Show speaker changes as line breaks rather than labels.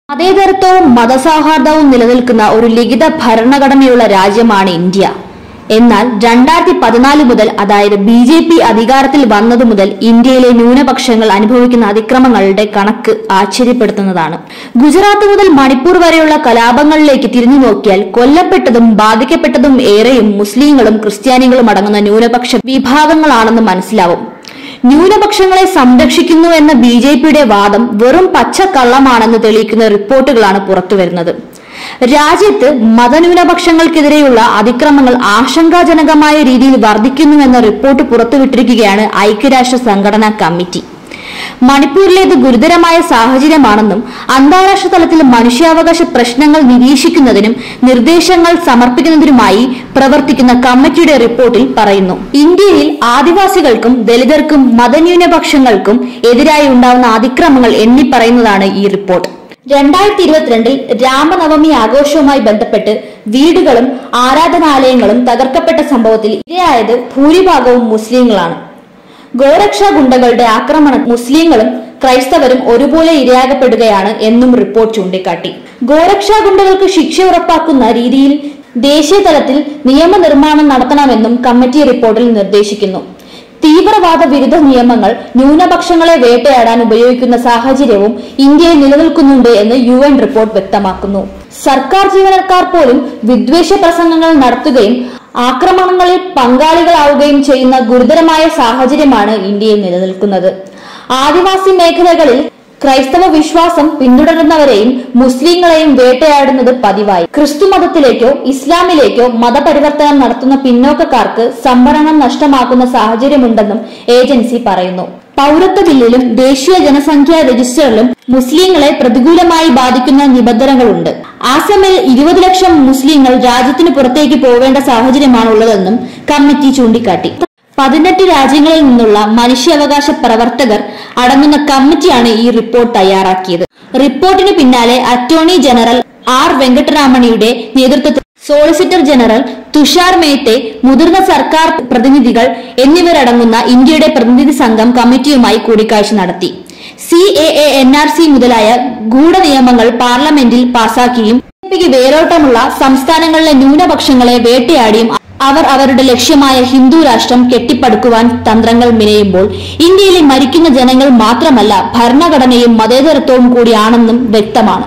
മതേതരത്വവും മതസൗഹാർദ്ദവും നിലനിൽക്കുന്ന ഒരു ലിഖിത ഭരണഘടനയുള്ള രാജ്യമാണ് ഇന്ത്യ. എന്നാൽ 2014 മുതൽ, അതായത് BJP അധികാരത്തിൽ വന്നതു മുതൽ ഇന്ത്യയിലെ ന്യൂനപക്ഷങ്ങൾ അനുഭവിക്കുന്ന അതിക്രമങ്ങളുടെ കണക്ക് ആശ്ചര്യപ്പെടുത്തുന്നതാണ്. ഗുജറാത്ത് മുതൽ മണിപ്പൂർ വരെയുള്ള കലാപങ്ങളിലേക്ക് തിരിഞ്ഞു നോക്കിയാൽ കൊല്ലപ്പെട്ടതും ബാധിക്കപ്പെട്ടതും ഏറെയും മുസ്ലിങ്ങളും ക്രിസ്ത്യാനികളും അടങ്ങുന്ന ന്യൂനപക്ഷ വിഭാഗങ്ങളാണെന്ന് മനസ്സിലാവും. ന്യൂനപക്ഷങ്ങളെ സംരക്ഷിക്കുന്നു എന്ന BJPയുടെ വാദം വെറും പച്ചക്കള്ളമാണെന്ന് തെളിയിക്കുന്ന റിപ്പോർട്ടുകളാണ് പുറത്തുവരുന്നത്. രാജ്യത്ത് മതന്യൂനപക്ഷങ്ങൾക്കെതിരെയുള്ള അതിക്രമങ്ങൾ ആശങ്കാജനകമായ രീതിയിൽ വർദ്ധിക്കുന്നുവെന്ന റിപ്പോർട്ട് പുറത്തുവിട്ടിരിക്കുകയാണ് ഐക്യരാഷ്ട്ര സംഘടനാ കമ്മിറ്റി. മണിപ്പൂരിലേത് ഗുരുതരമായ സാഹചര്യമാണെന്നും അന്താരാഷ്ട്ര തലത്തിൽ മനുഷ്യാവകാശ പ്രശ്നങ്ങൾ നിരീക്ഷിക്കുന്നതിനും നിർദ്ദേശങ്ങൾ സമർപ്പിക്കുന്നതിനുമായി പ്രവർത്തിക്കുന്ന കമ്മിറ്റിയുടെ റിപ്പോർട്ടിൽ പറയുന്നു. ഇന്ത്യയിൽ ആദിവാസികൾക്കും ദലിതർക്കും മതന്യൂനപക്ഷങ്ങൾക്കും എതിരായി ഉണ്ടാവുന്ന അതിക്രമങ്ങൾ എണ്ണിപ്പറയുന്നതാണ് ഈ റിപ്പോർട്ട്. 2022 രാമനവമി ആഘോഷവുമായി ബന്ധപ്പെട്ട് വീടുകളും ആരാധനാലയങ്ങളും തകർക്കപ്പെട്ട സംഭവത്തിൽ ഇരയായത് ഭൂരിഭാഗവും മുസ്ലിങ്ങളാണ്. ഗോരക്ഷാ ഗുണ്ടകളുടെ ആക്രമണം മുസ്ലിങ്ങളും ക്രൈസ്തവരും ഒരുപോലെ ഇരയാകപ്പെടുകയാണ് എന്നും റിപ്പോർട്ട് ചൂണ്ടിക്കാട്ടി. ഗോരക്ഷാ ഗുണ്ടകൾക്ക് ശിക്ഷ ഉറപ്പാക്കുന്ന രീതിയിൽ ദേശീയ തലത്തിൽ നിയമനിർമ്മാണം നടത്തണമെന്നും കമ്മിറ്റി റിപ്പോർട്ടിൽ നിർദ്ദേശിക്കുന്നു. തീവ്രവാദ വിരുദ്ധ നിയമങ്ങൾ ന്യൂനപക്ഷങ്ങളെ വേട്ടയാടാൻ ഉപയോഗിക്കുന്ന സാഹചര്യവും ഇന്ത്യയിൽ നിലനിൽക്കുന്നുണ്ട് എന്ന് UN റിപ്പോർട്ട് വ്യക്തമാക്കുന്നു. സർക്കാർ ജീവനക്കാർ പോലും വിദ്വേഷ പ്രസംഗങ്ങൾ നടത്തുകയും ആക്രമണങ്ങളിൽ പങ്കാളികളാവുകയും ചെയ്യുന്ന ഗുരുതരമായ സാഹചര്യമാണ് ഇന്ത്യയിൽ നിലനിൽക്കുന്നത്. ആദിവാസി മേഖലകളിൽ ക്രൈസ്തവ വിശ്വാസം പിന്തുടരുന്നവരെയും മുസ്ലിങ്ങളെയും വേട്ടയാടുന്നത് പതിവായി. ക്രിസ്തു മതത്തിലേക്കോ ഇസ്ലാമിലേക്കോ മതപരിവർത്തനം നടത്തുന്ന പിന്നോക്കക്കാർക്ക് സംവരണം നഷ്ടമാക്കുന്ന സാഹചര്യമുണ്ടെന്നും ഏജൻസി പറയുന്നു. പൗരത്വ ബില്ലിലും ദേശീയ ജനസംഖ്യാ രജിസ്റ്ററിലും മുസ്ലിങ്ങളെ പ്രതികൂലമായി ബാധിക്കുന്ന നിബന്ധനകളുണ്ട്. ആസാമിൽ 20 ലക്ഷം മുസ്ലിങ്ങൾ രാജ്യത്തിന് പുറത്തേക്ക് പോവേണ്ട സാഹചര്യമാണുള്ളതെന്നും കമ്മിറ്റി ചൂണ്ടിക്കാട്ടി. 18 രാജ്യങ്ങളിൽ നിന്നുള്ള മനുഷ്യാവകാശ പ്രവർത്തകർ അടങ്ങുന്ന കമ്മിറ്റിയാണ് ഈ റിപ്പോർട്ട് തയ്യാറാക്കിയത്. റിപ്പോർട്ടിന് പിന്നാലെ അറ്റോർണി ജനറൽ R വെങ്കട്ടരാമണിയുടെ നേതൃത്വത്തിൽ സോളിസിറ്റർ ജനറൽ തുഷാർ മേത്തെ, മുതിർന്ന സർക്കാർ പ്രതിനിധികൾ എന്നിവരടങ്ങുന്ന ഇന്ത്യയുടെ പ്രതിനിധി സംഘം കമ്മിറ്റിയുമായി കൂടിക്കാഴ്ച നടത്തി. CAA, NRC മുതലായ ഗൂഢനിയമങ്ങൾ പാർലമെന്റിൽ പാസാക്കിയും BJPക്ക് വേരോട്ടമുള്ള സംസ്ഥാനങ്ങളിലെ ന്യൂനപക്ഷങ്ങളെ വേട്ടയാടിയും അവർ അവരുടെ ലക്ഷ്യമായ ഹിന്ദു രാഷ്ട്രം കെട്ടിപ്പടുക്കുവാൻ തന്ത്രങ്ങൾ മെനയുമ്പോൾ ഇന്ത്യയിലെ മരിക്കുന്ന ജനങ്ങൾ മാത്രമല്ല ഭരണഘടനയും മതേതരത്വവും കൂടിയാണെന്നും വ്യക്തമാണ്.